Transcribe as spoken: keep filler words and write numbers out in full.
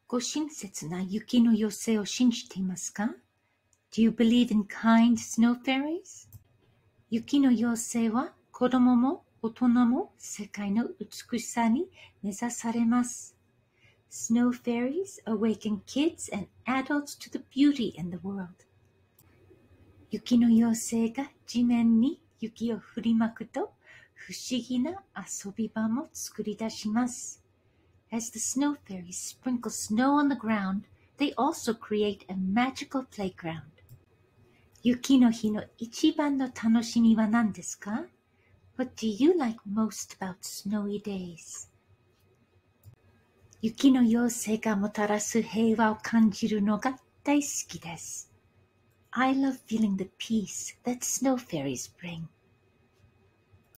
ご親切な雪の妖精を信じていますか？ Do you believe in kind snow fairies? 雪の妖精は子供も大人も世界の美しさに目指されます。Snow fairies awaken kids and adults to the beauty in the world. 雪の妖精が地面に雪を振りまくと不思議な遊び場も作り出します。As the snow fairies sprinkle snow on the ground, they also create a magical playground. 雪の日の一番の楽しみは何ですか？ What do you like most about snowy days? 雪の妖精がもたらす平和を感じるのが大好きです。I love feeling the peace that snow fairies bring.